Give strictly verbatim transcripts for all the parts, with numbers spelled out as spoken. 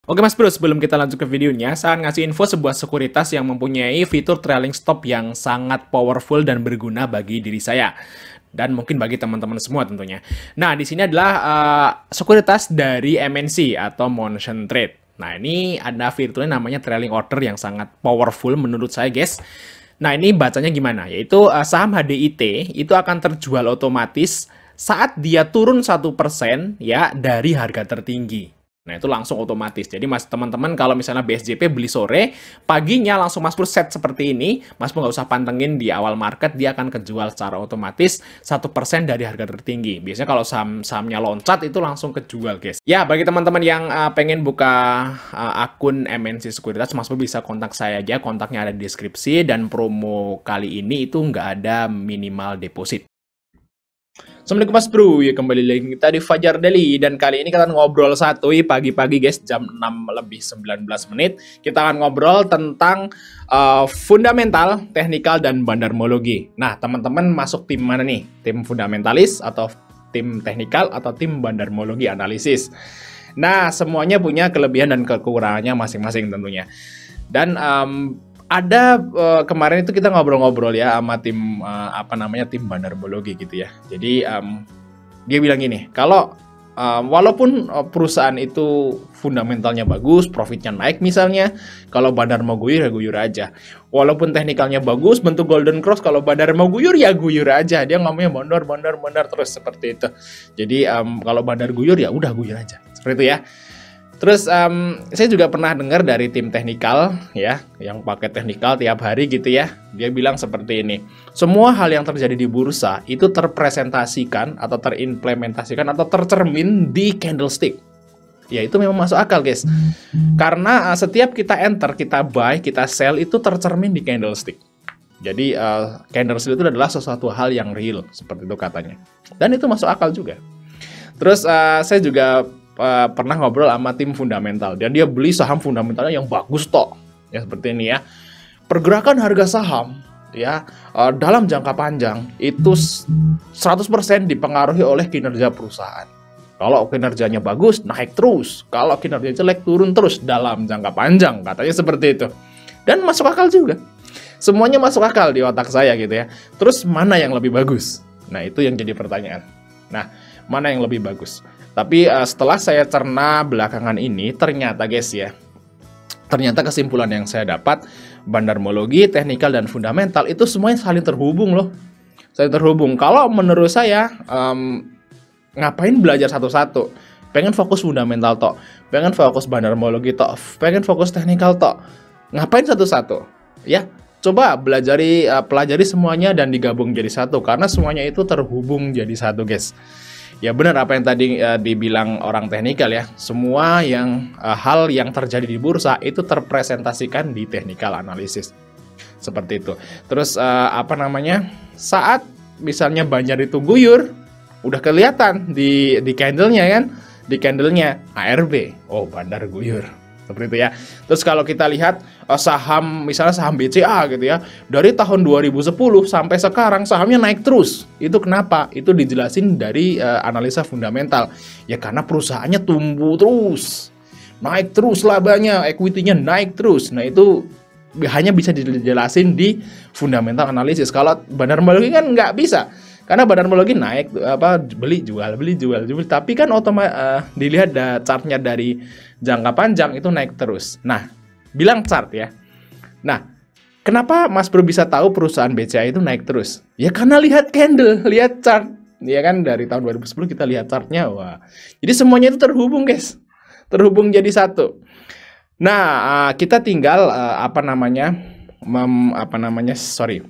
Oke Mas Bro, sebelum kita lanjut ke videonya, saya ngasih info sebuah sekuritas yang mempunyai fitur trailing stop yang sangat powerful dan berguna bagi diri saya. Dan mungkin bagi teman-teman semua tentunya. Nah, di sini adalah uh, sekuritas dari M N C atau Motion Trade. Nah, ini ada fiturnya namanya trailing order yang sangat powerful menurut saya guys. Nah, ini bacanya gimana? Yaitu uh, saham H D I T itu akan terjual otomatis saat dia turun satu persen ya dari harga tertinggi. Nah, itu langsung otomatis. Jadi mas teman-teman kalau misalnya B S J P beli sore, paginya langsung Mas Pur set seperti ini, Mas Pur nggak usah pantengin di awal market, dia akan kejual secara otomatis satu persen dari harga tertinggi. Biasanya kalau saham-sahamnya loncat itu langsung kejual, guys. Ya, bagi teman-teman yang uh, pengen buka uh, akun M N C Sekuritas, Mas Pur bisa kontak saya aja, kontaknya ada di deskripsi, dan promo kali ini itu nggak ada minimal deposit. Assalamualaikum Mas Bro, ya kembali lagi kita di Fajar Daily, dan kali ini kita ngobrol satu pagi-pagi guys, jam enam lebih sembilan belas menit. Kita akan ngobrol tentang uh, fundamental, teknikal, dan bandarmologi. Nah, teman-teman masuk tim mana nih? Tim fundamentalis atau tim teknikal atau tim bandarmologi analisis? Nah, semuanya punya kelebihan dan kekurangannya masing-masing tentunya. Dan um, ada uh, kemarin itu kita ngobrol-ngobrol ya sama tim uh, apa namanya tim bandarmologi gitu ya. Jadi um, dia bilang gini, kalau uh, walaupun uh, perusahaan itu fundamentalnya bagus, profitnya naik misalnya, kalau bandar mau guyur ya guyur aja. Walaupun teknikalnya bagus, bentuk golden cross, kalau bandar mau guyur ya guyur aja. Dia ngomongnya bandar, bandar, bandar terus seperti itu. Jadi um, kalau bandar guyur ya udah guyur aja. Seperti itu ya. Terus um, saya juga pernah dengar dari tim teknikal ya, yang pakai teknikal tiap hari gitu ya. Dia bilang seperti ini. Semua hal yang terjadi di bursa itu terpresentasikan atau terimplementasikan atau tercermin di candlestick. Ya itu memang masuk akal guys. Karena uh, setiap kita enter, kita buy, kita sell itu tercermin di candlestick. Jadi uh, candlestick itu adalah sesuatu hal yang real, seperti itu katanya. Dan itu masuk akal juga. Terus uh, saya juga Uh, pernah ngobrol sama tim fundamental dan dia beli saham fundamentalnya yang bagus toh ya, seperti ini ya. Pergerakan harga saham ya uh, dalam jangka panjang itu seratus persen dipengaruhi oleh kinerja perusahaan. Kalau kinerjanya bagus naik terus, kalau kinerjanya jelek turun terus dalam jangka panjang, katanya seperti itu. Dan masuk akal juga, semuanya masuk akal di otak saya gitu ya. Terus mana yang lebih bagus? Nah, itu yang jadi pertanyaan. Nah, mana yang lebih bagus? Tapi uh, setelah saya cerna belakangan ini, ternyata guys ya, ternyata kesimpulan yang saya dapat, bandarmologi, teknikal, dan fundamental itu semuanya saling terhubung loh. Saling terhubung. Kalau menurut saya, um, ngapain belajar satu-satu? Pengen fokus fundamental toh, pengen fokus bandarmologi toh, pengen fokus teknikal toh. Ngapain satu-satu? Ya, coba belajari, uh, pelajari semuanya dan digabung jadi satu, karena semuanya itu terhubung jadi satu guys. Ya benar apa yang tadi uh, dibilang orang teknikal ya. Semua yang uh, hal yang terjadi di bursa itu terpresentasikan di technical analysis. Seperti itu. Terus uh, apa namanya? Saat misalnya Banjar itu guyur, udah kelihatan di di candlenya kan? Di candlenya A R B. Oh, Bandar guyur. Seperti itu ya. Terus kalau kita lihat uh, saham, misalnya saham B C A gitu ya, dari tahun dua ribu sepuluh sampai sekarang sahamnya naik terus. Itu kenapa? Itu dijelasin dari uh, analisa fundamental. Ya karena perusahaannya tumbuh terus, naik terus labanya, equity-nya naik terus. Nah itu hanya bisa dijelasin di fundamental analisis. Kalau bandarmologi kan nggak bisa. Karena bandarmologi naik apa beli jual beli jual jual, tapi kan otomatis uh, dilihat da, chartnya dari jangka panjang itu naik terus. Nah, bilang chart ya. Nah, kenapa Mas Bro bisa tahu perusahaan B C A itu naik terus? Ya karena lihat candle, lihat chart. Ya kan dari tahun dua ribu sepuluh kita lihat chartnya, wah. Jadi semuanya itu terhubung guys, terhubung jadi satu. Nah, uh, kita tinggal uh, apa namanya, mem, apa namanya, sorry.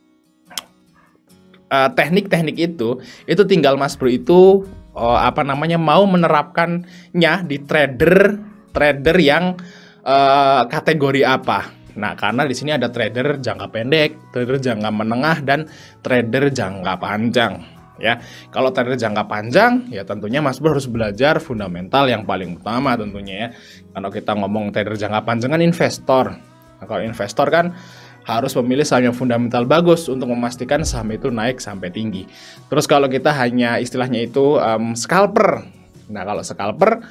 Teknik-teknik uh, itu itu tinggal Mas Bro itu uh, apa namanya mau menerapkannya di trader trader yang uh, kategori apa. Nah, karena di sini ada trader jangka pendek, trader jangka menengah, dan trader jangka panjang ya. Kalau trader jangka panjang ya tentunya Mas Bro harus belajar fundamental yang paling utama tentunya ya. Kalau kita ngomong trader jangka panjang kan investor. Nah, kalau investor kan harus memilih saham yang fundamental bagus untuk memastikan saham itu naik sampai tinggi. Terus kalau kita hanya istilahnya itu um, scalper. Nah, kalau scalper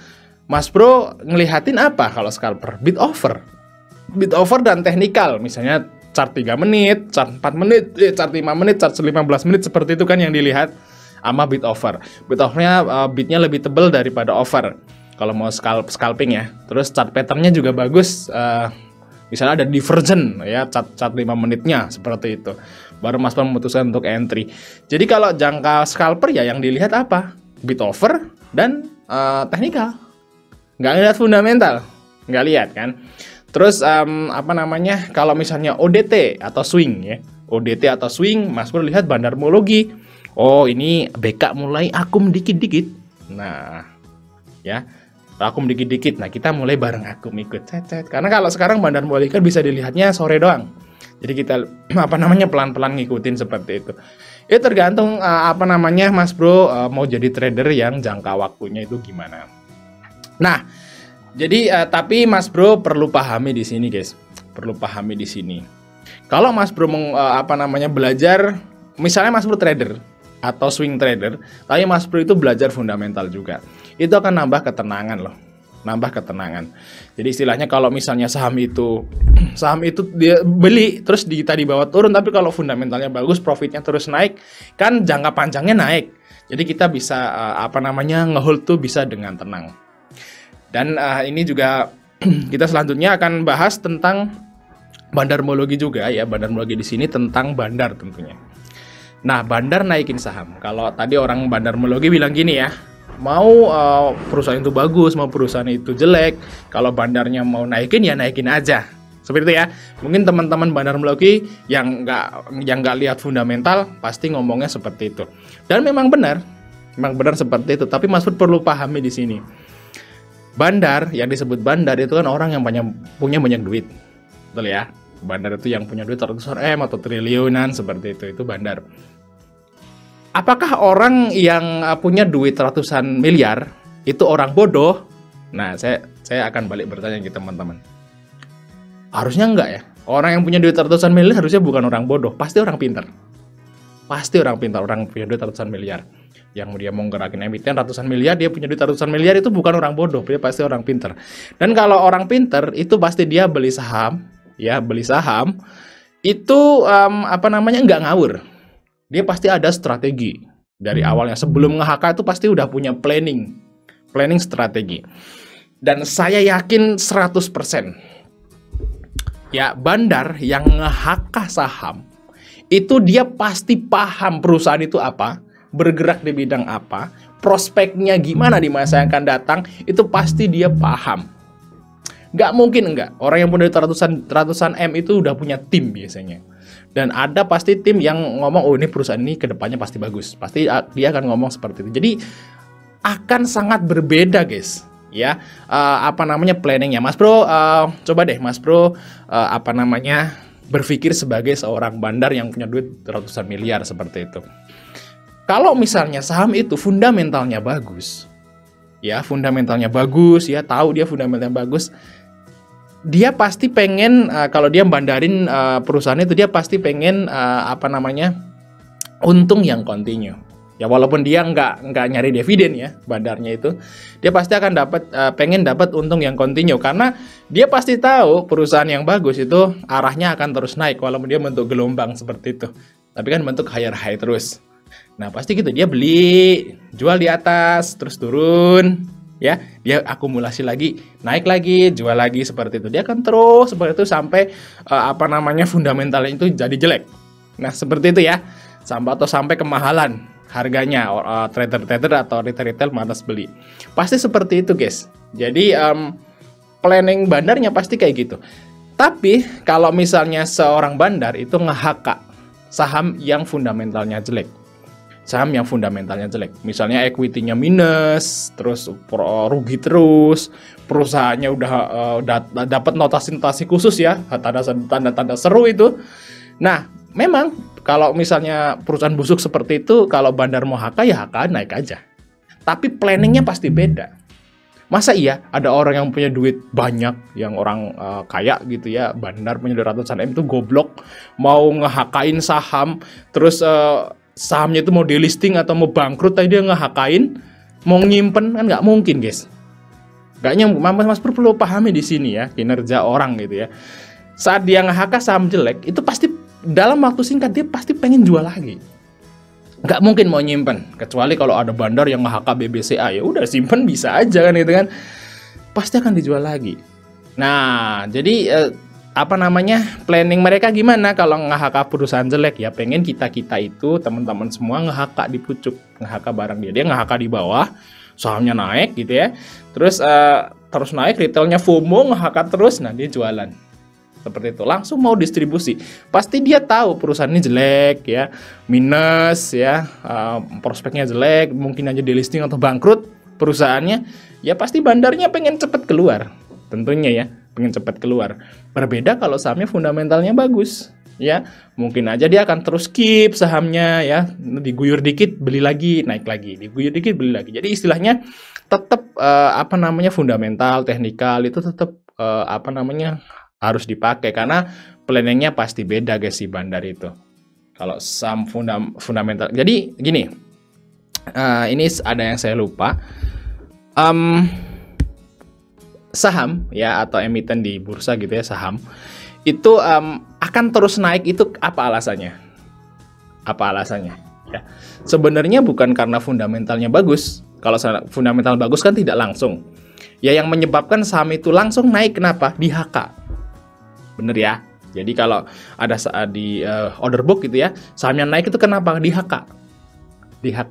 Mas Bro ngelihatin apa kalau scalper? Bid offer. Bid offer dan teknikal, misalnya chart tiga menit, chart empat menit, eh, chart lima menit, chart lima belas menit, seperti itu kan yang dilihat sama bid offer. Bid offernya uh, bidnya lebih tebal daripada offer kalau mau scalp scalping ya. Terus chart patternnya juga bagus, uh, misalnya ada divergent ya, chart chart lima menitnya seperti itu. Baru Mas Bro memutuskan untuk entry. Jadi kalau jangka scalper ya yang dilihat apa? Bid offer dan uh, teknikal. Nggak lihat fundamental, nggak lihat kan. Terus um, apa namanya, kalau misalnya O D T atau swing ya, O D T atau swing, Mas Bro lihat bandarmologi. Oh, ini B K mulai akum dikit-dikit. Nah, ya, akum dikit-dikit. Nah, kita mulai bareng akum ikut. Cet-cet. Karena kalau sekarang bandarmologi kan bisa dilihatnya sore doang. Jadi kita apa namanya pelan-pelan ngikutin seperti itu. Itu tergantung uh, apa namanya Mas Bro uh, mau jadi trader yang jangka waktunya itu gimana. Nah, jadi uh, tapi Mas Bro perlu pahami di sini, guys. Perlu pahami di sini. Kalau Mas Bro meng, uh, apa namanya belajar, misalnya Mas Bro trader atau swing trader, tapi Mas Bro itu belajar fundamental juga. Itu akan nambah ketenangan loh. Nambah ketenangan. Jadi istilahnya kalau misalnya saham itu saham itu dia beli terus di kita di bawah turun, tapi kalau fundamentalnya bagus, profitnya terus naik, kan jangka panjangnya naik. Jadi kita bisa uh, apa namanya ngehold tuh bisa dengan tenang. Dan uh, ini juga kita selanjutnya akan bahas tentang bandarmologi juga ya, bandarmologi di sini tentang bandar tentunya. Nah, bandar naikin saham. Kalau tadi orang bandarmologi bilang gini ya, mau uh, perusahaan itu bagus, mau perusahaan itu jelek, kalau bandarnya mau naikin ya naikin aja. Seperti itu ya. Mungkin teman-teman bandarmologi yang nggak yang nggak lihat fundamental pasti ngomongnya seperti itu. Dan memang benar, memang benar seperti itu. Tapi Mas Bro perlu pahami di sini. Bandar, yang disebut bandar itu kan orang yang banyak, punya banyak duit. Betul ya? Bandar itu yang punya duit ratusan M atau triliunan seperti itu, itu bandar. Apakah orang yang punya duit ratusan miliar itu orang bodoh? Nah, saya saya akan balik bertanya ke teman-teman. Harusnya enggak ya? Orang yang punya duit ratusan miliar harusnya bukan orang bodoh, pasti orang pintar. Pasti orang pintar, orang punya duit ratusan miliar. Yang dia mau gerakin emiten ratusan miliar, dia punya duit ratusan miliar, itu bukan orang bodoh, dia pasti orang pintar. Dan kalau orang pintar itu pasti dia beli saham, ya beli saham itu um, apa namanya nggak ngawur. Dia pasti ada strategi dari awalnya, sebelum nge-H K itu pasti udah punya planning, planning strategi. Dan saya yakin seratus persen ya bandar yang nge-H K saham itu dia pasti paham perusahaan itu apa, bergerak di bidang apa, prospeknya gimana di masa yang akan datang, itu pasti dia paham. Nggak mungkin enggak. Orang yang punya ratusan, ratusan M itu udah punya tim biasanya. Dan ada pasti tim yang ngomong, oh ini perusahaan ini kedepannya pasti bagus. Pasti dia akan ngomong seperti itu. Jadi akan sangat berbeda, guys. Ya, uh, apa namanya planningnya, Mas Bro. Uh, coba deh, Mas Bro, uh, apa namanya berpikir sebagai seorang bandar yang punya duit ratusan miliar seperti itu. Kalau misalnya saham itu fundamentalnya bagus, ya fundamentalnya bagus, ya tahu dia fundamentalnya bagus, dia pasti pengen uh, kalau dia bandarin uh, perusahaan itu dia pasti pengen uh, apa namanya untung yang kontinu. Ya walaupun dia nggak nggak nyari dividen ya bandarnya itu, dia pasti akan dapat uh, pengen dapat untung yang kontinu karena dia pasti tahu perusahaan yang bagus itu arahnya akan terus naik walaupun dia bentuk gelombang seperti itu, tapi kan bentuk higher high terus. Nah pasti gitu dia beli, jual di atas, terus turun, ya dia akumulasi lagi, naik lagi, jual lagi seperti itu. Dia akan terus seperti itu sampai uh, apa namanya fundamentalnya itu jadi jelek. Nah seperti itu ya, sampai atau sampai kemahalan harganya uh, trader-trader atau retail-retail malas beli. Pasti seperti itu guys. Jadi um, planning bandarnya pasti kayak gitu. Tapi kalau misalnya seorang bandar itu nge-H K saham yang fundamentalnya jelek, saham yang fundamentalnya jelek, misalnya equity-nya minus, terus rugi terus, perusahaannya udah uh, dapat notasi-notasi khusus ya, tanda-tanda seru itu. Nah, memang kalau misalnya perusahaan busuk seperti itu, kalau bandar mau H K ya H K naik aja. Tapi planningnya pasti beda. Masa iya ada orang yang punya duit banyak, yang orang uh, kaya gitu ya, bandar punya ratusan M itu goblok, mau nge-H K-in saham, terus uh, sahamnya itu mau delisting atau mau bangkrut, tadi dia nge-H K-in, mau nyimpen, kan nggak mungkin guys. Gak nyambung. Mas, Mas Pur perlu pahami di sini ya, kinerja orang gitu ya. Saat dia nge-H K saham jelek, itu pasti dalam waktu singkat dia pasti pengen jual lagi. Gak mungkin mau nyimpen, kecuali kalau ada bandar yang nge-H K B B C A, ya udah simpen bisa aja kan gitu kan. Pasti akan dijual lagi. Nah, jadi eh, apa namanya, planning mereka gimana kalau nge-H K perusahaan jelek? Ya pengen kita-kita itu, teman-teman semua nge-H K di pucuk, nge-H K barang dia. Dia nge-H K di bawah, sahamnya naik gitu ya. Terus uh, terus naik, retailnya FOMO, nge-H K terus, nah dia jualan. Seperti itu, langsung mau distribusi. Pasti dia tahu perusahaan ini jelek ya, minus ya, uh, prospeknya jelek, mungkin aja delisting atau bangkrut perusahaannya. Ya pasti bandarnya pengen cepet keluar, tentunya ya, pengen cepet keluar. Berbeda kalau sahamnya fundamentalnya bagus. Ya, mungkin aja dia akan terus keep sahamnya ya, diguyur dikit beli lagi, naik lagi, diguyur dikit beli lagi. Jadi istilahnya tetap uh, apa namanya, fundamental, teknikal itu tetap uh, apa namanya, harus dipakai karena planningnya pasti beda guys si bandar itu. Kalau saham fundam, fundamental. Jadi gini, uh, ini ada yang saya lupa. Um, saham ya atau emiten di bursa gitu ya, saham itu um, akan terus naik itu apa alasannya? Apa alasannya? Ya, sebenarnya bukan karena fundamentalnya bagus. Kalau fundamental bagus kan tidak langsung. Ya yang menyebabkan saham itu langsung naik kenapa? Di H K. Bener ya? Jadi kalau ada saat di uh, order book gitu ya, saham yang naik itu kenapa? Di H K. Di H K.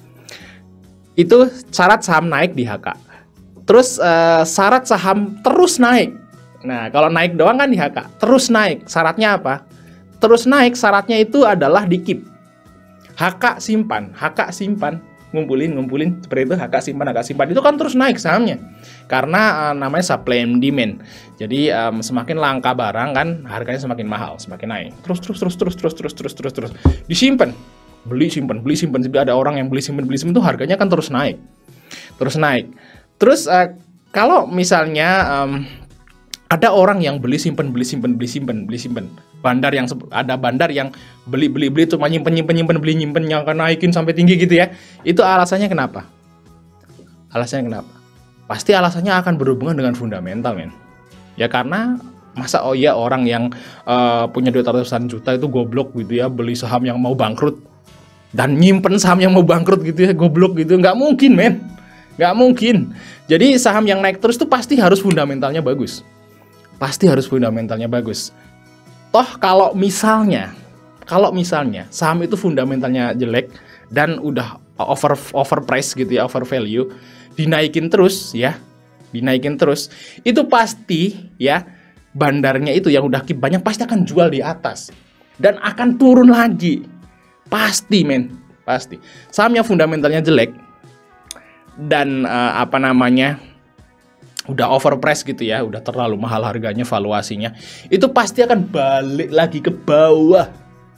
Itu syarat saham naik di H K. Terus uh, syarat saham terus naik. Nah, kalau naik doang kan di H K, terus naik. Syaratnya apa? Terus naik, syaratnya itu adalah di keep. H K simpan, H K simpan, ngumpulin, ngumpulin, seperti itu, H K simpan, H K simpan. Itu kan terus naik sahamnya. Karena uh, namanya supply and demand. Jadi um, semakin langka barang kan, harganya semakin mahal, semakin naik. Terus, terus, terus, terus, terus, terus, terus, terus, terus. Disimpan. Beli, simpan, beli, simpan. Jadi ada orang yang beli, simpan, beli, simpan, itu harganya kan terus naik. Terus naik. Terus uh, kalau misalnya um, ada orang yang beli simpen beli simpen beli simpen beli simpen bandar yang ada bandar yang beli beli beli cuma nyimpen nyimpen nyimpen beli nyimpen yang akan naikin sampai tinggi gitu ya. Itu alasannya kenapa? Alasannya kenapa? Pasti alasannya akan berhubungan dengan fundamental men. Ya karena masa oh ya orang yang uh, punya duit ratusan juta itu goblok gitu ya, beli saham yang mau bangkrut dan nyimpen saham yang mau bangkrut gitu ya, goblok gitu. Nggak mungkin men, nggak mungkin. Jadi saham yang naik terus itu pasti harus fundamentalnya bagus. Pasti harus fundamentalnya bagus. Toh kalau misalnya, kalau misalnya saham itu fundamentalnya jelek dan udah over overprice gitu ya, over value, dinaikin terus ya, dinaikin terus, itu pasti ya bandarnya itu yang udah keep banyak pasti akan jual di atas dan akan turun lagi. Pasti men, pasti. Saham yang fundamentalnya jelek dan uh, apa namanya, udah overpriced gitu ya, udah terlalu mahal harganya, valuasinya, itu pasti akan balik lagi ke bawah.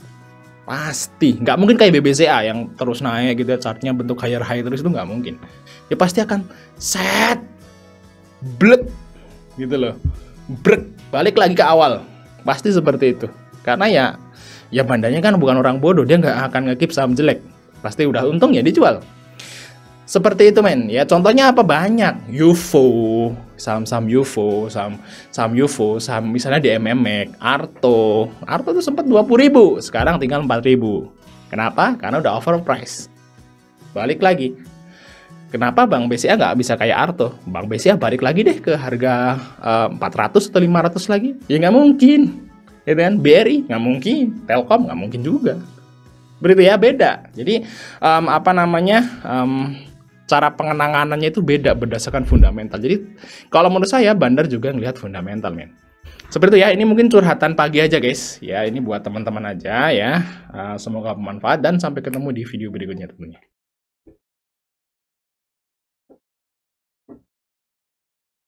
Pasti, nggak mungkin kayak B B C A yang terus naik gitu ya, chartnya bentuk higher high terus, itu nggak mungkin. Ya pasti akan set, blek, gitu loh, brek, balik lagi ke awal. Pasti seperti itu. Karena ya, ya bandanya kan bukan orang bodoh, dia nggak akan nge-keep saham jelek. Pasti udah untung ya dijual. Seperti itu men, ya contohnya apa banyak, U F O, saham-saham U F O, saham saham U F O, saham misalnya di M M X, Arto, Arto tuh sempat dua puluh ribu, sekarang tinggal empat ribu. Kenapa? Karena udah overpriced. Balik lagi, kenapa Bank B C A nggak bisa kayak Arto? Bank B C A balik lagi deh ke harga uh, empat ratus atau lima ratus lagi? Ya nggak mungkin, ya kan? B R I nggak mungkin, Telkom nggak mungkin juga. Berarti ya beda. Jadi um, apa namanya? Um, cara pengenanganannya itu beda berdasarkan fundamental. Jadi kalau menurut saya bandar juga ngelihat fundamental men. Seperti itu ya, ini mungkin curhatan pagi aja guys. Ya ini buat teman-teman aja ya. Uh, semoga bermanfaat dan sampai ketemu di video berikutnya tentunya.